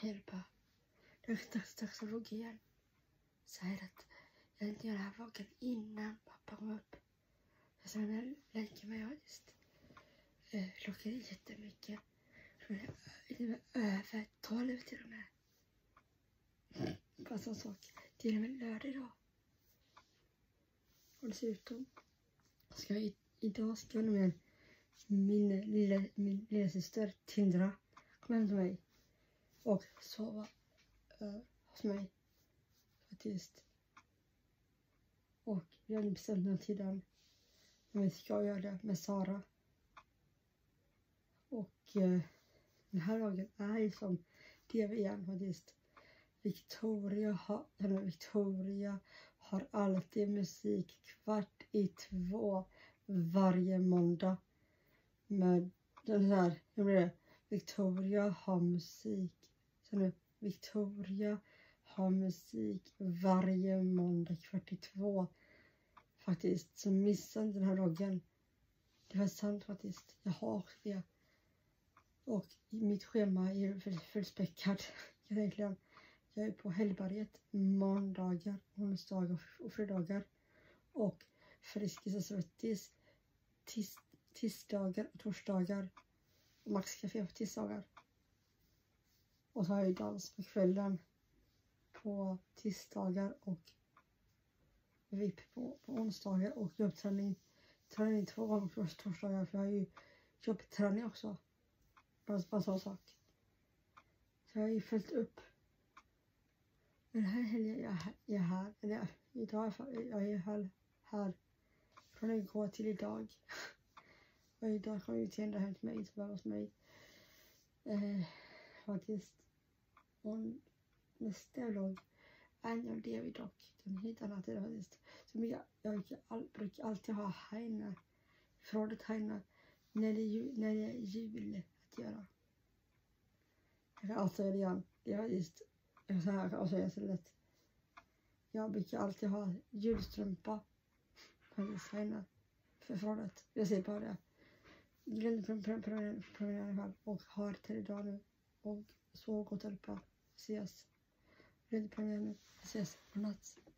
hjälpa. Taxologin säger att jag inte gör det här vloggen innan pappa kom upp. Jag sa när jag lägger mig faktiskt. Klockan är jättemycket. Över 12 till och med. Bara sån sak. Till och med lördag idag. Och dessutom idag ska jag med min lilla syster Tindra komma hem till mig och sova hos mig faktiskt. Och vi har bestämt den tiden men vi ska göra det med Sara. Och den här dagen är ju som det igen faktiskt. Victoria har alltid musik 1:15 varje måndag. Men den här, Victoria har musik. Så nu, Victoria har musik varje måndag 1:15. Faktiskt, så missa inte den här dagen. Det var sant faktiskt. Jag har det. Och mitt schema är fullspäckat egentligen. Jag är på Hällberget måndagar, onsdagar och fredagar. Och Friskis och Svettis tisdagar och torsdagar. Och Max Café på tisdagar. Och så har jag dans på kvällen på tisdagar och VIP på onsdagar. Och jobbträning 2 gånger på torsdagar. För jag har ju jobbträning också. Bara sån sak. Så jag har ju följt upp. Den här helgen jag är här. Eller idag jag är här. Från igår till idag. Och idag kommer ju Tindra hem till mig. Så var hos mig. Faktiskt. Och nästa vlogg är en del dock. Den helt annat är det faktiskt. Så jag brukar alltid ha här inne. Förrådet här inne. När det är jul att göra. Jag kan alltid göra det igen. Det är just. Så här kan jag säga så lätt. Jag brukar alltid ha julstrumpa. Faktiskt här inne. För förrådet. Jag säger bara det. Glömde på i alla fall. Och har till idag nu. Och så gott allihopa. Ses. Glömde på nu. Ses. Godnatt.